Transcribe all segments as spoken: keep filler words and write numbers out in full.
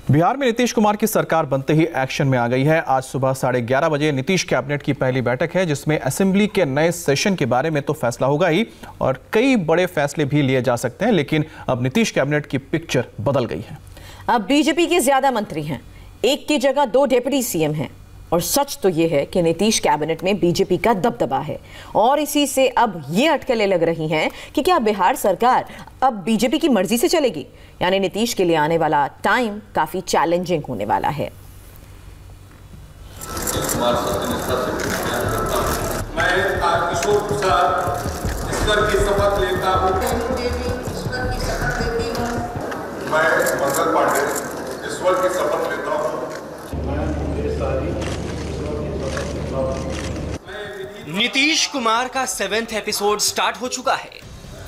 बिहार में नीतीश कुमार की सरकार बनते ही एक्शन में आ गई है। आज सुबह साढ़े ग्यारह बजे नीतीश कैबिनेट की पहली बैठक है, जिसमें असेंबली के नए सेशन के बारे में तो फैसला होगा ही और कई बड़े फैसले भी लिए जा सकते हैं। लेकिन अब नीतीश कैबिनेट की पिक्चर बदल गई है। अब बीजेपी के ज्यादा मंत्री हैं, एक की जगह दो डिप्टी सीएम हैं। और सच तो यह है कि नीतीश कैबिनेट में बीजेपी का दबदबा है और इसी से अब ये अटकलें लग रही हैं कि क्या बिहार सरकार अब बीजेपी की मर्जी से चलेगी। यानी नीतीश के लिए आने वाला टाइम काफी चैलेंजिंग होने वाला है। मैं किशोर प्रसाद ईश्वर की शपथ लेता हूँ। मैं मंगल पांडे ईश्वर की शपथ लेता हूँ। नीतीश कुमार का सेवेंथ एपिसोड स्टार्ट हो चुका है।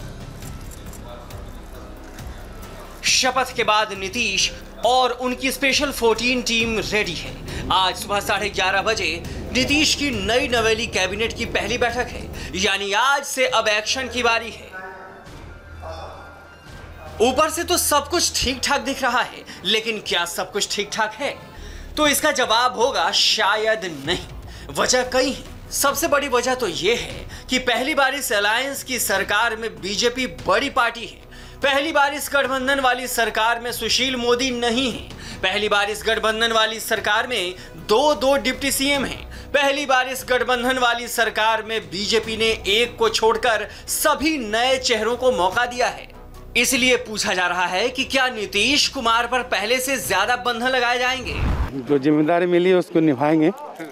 शपथ के बाद नीतीश और उनकी स्पेशल चौदह टीम रेडी है। आज सुबह साढ़े ग्यारह बजे नीतीश की नई नवेली कैबिनेट की पहली बैठक है, यानी आज से अब एक्शन की बारी है। ऊपर से तो सब कुछ ठीक ठाक दिख रहा है, लेकिन क्या सब कुछ ठीक ठाक है? तो इसका जवाब होगा शायद नहीं। वजह कई है। सबसे बड़ी वजह तो यह है कि पहली बार इस अलायंस की सरकार में बीजेपी बड़ी पार्टी है। पहली बार इस गठबंधन वाली सरकार में सुशील मोदी नहीं है। पहली बार इस गठबंधन वाली सरकार में दो दो डिप्टी सीएम हैं। पहली बार इस गठबंधन वाली सरकार में बीजेपी ने एक को छोड़कर सभी नए चेहरों को मौका दिया है। इसलिए पूछा जा रहा है कि क्या नीतीश कुमार पर पहले से ज्यादा बंधन लगाए जाएंगे। जो जिम्मेदारी मिली है उसको निभाएंगे।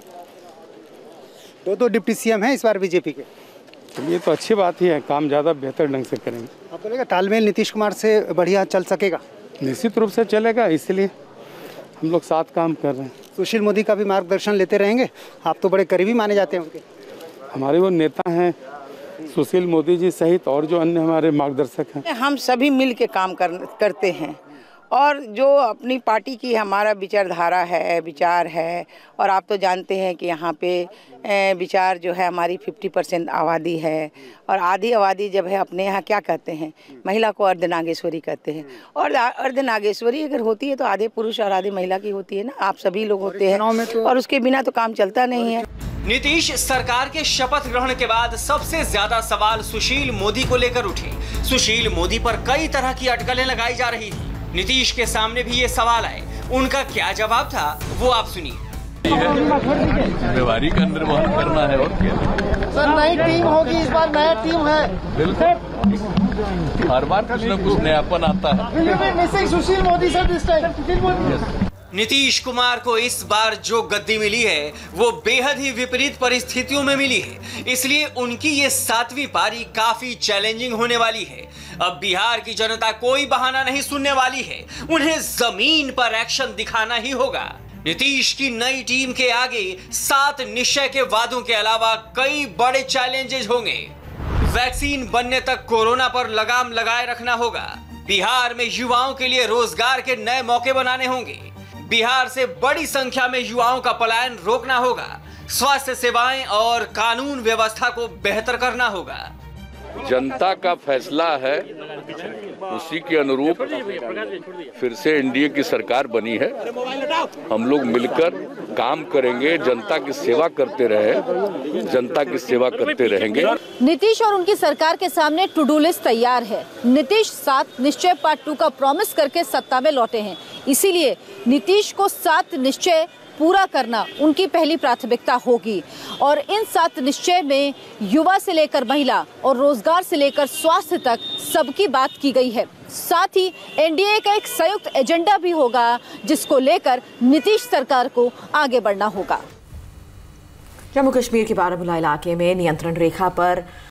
दो दो डिप्टी सीएम हैं इस बार बीजेपी के। तो ये तो अच्छी बात ही है, काम ज़्यादा बेहतर ढंग से करेंगे। आपको लगेगा तालमेल नीतीश कुमार से बढ़िया चल सकेगा? निश्चित रूप से चलेगा, इसलिए हम लोग साथ काम कर रहे हैं। सुशील मोदी का भी मार्गदर्शन लेते रहेंगे? आप तो बड़े करीबी माने जाते हैं उनके। हमारे वो नेता हैं सुशील मोदी जी सहित और जो अन्य हमारे मार्गदर्शक हैं। हम सभी मिल के काम कर, करते हैं और जो अपनी पार्टी की हमारा विचारधारा है, विचार है। और आप तो जानते हैं कि यहाँ पे विचार जो है हमारी पचास परसेंट आबादी है और आधी आबादी जब है अपने यहाँ क्या कहते हैं, महिला को अर्धनागेश्वरी कहते हैं। और अर्धनागेश्वरी अगर होती है तो आधे पुरुष और आधे महिला की होती है ना। आप सभी लोग होते हैं और उसके बिना तो काम चलता नहीं है। नीतीश सरकार के शपथ ग्रहण के बाद सबसे ज्यादा सवाल सुशील मोदी को लेकर उठे। सुशील मोदी पर कई तरह की अटकलें लगाई जा रही थी। नीतीश के सामने भी ये सवाल आए, उनका क्या जवाब था वो आप सुनिए। जिम्मेवारी का निर्वहन करना है और क्या। सर नई टीम होगी इस बार, नया टीम है। बिल्कुल, हर बार कुछ न कुछ नयापन आता है। Sushil Modi sir this time. Nitish Kumar को इस बार जो गद्दी मिली है वो बेहद ही विपरीत परिस्थितियों में मिली है, इसलिए उनकी ये सातवीं पारी काफी चैलेंजिंग होने वाली है। अब बिहार की जनता कोई बहाना नहीं सुनने वाली है, उन्हें जमीन पर एक्शन दिखाना ही होगा। नीतीश की नई टीम के आगे सात निश्चय के वादों के अलावा कई बड़े चैलेंजेस होंगे। वैक्सीन बनने तक कोरोना पर लगाम लगाए रखना होगा। बिहार में युवाओं के लिए रोजगार के नए मौके बनाने होंगे। बिहार से बड़ी संख्या में युवाओं का पलायन रोकना होगा। स्वास्थ्य सेवाएं और कानून व्यवस्था को बेहतर करना होगा। जनता का फैसला है, उसी के अनुरूप फिर से एनडीए की सरकार बनी है। हम लोग मिलकर काम करेंगे, जनता की सेवा करते रहे, जनता की सेवा करते रहेंगे। नीतीश और उनकी सरकार के सामने टू डू लिस्ट तैयार है। नीतीश सात निश्चय पार्ट टू का प्रॉमिस करके सत्ता में लौटे हैं, इसीलिए नीतीश को सात निश्चय पूरा करना उनकी पहली प्राथमिकता होगी। और इन सात निश्चय में युवा से लेकर महिला और रोजगार से लेकर स्वास्थ्य तक सबकी बात की गई है। साथ ही एनडीए का एक संयुक्त एजेंडा भी होगा, जिसको लेकर नीतीश सरकार को आगे बढ़ना होगा। जम्मू कश्मीर के बारामूला इलाके में नियंत्रण रेखा पर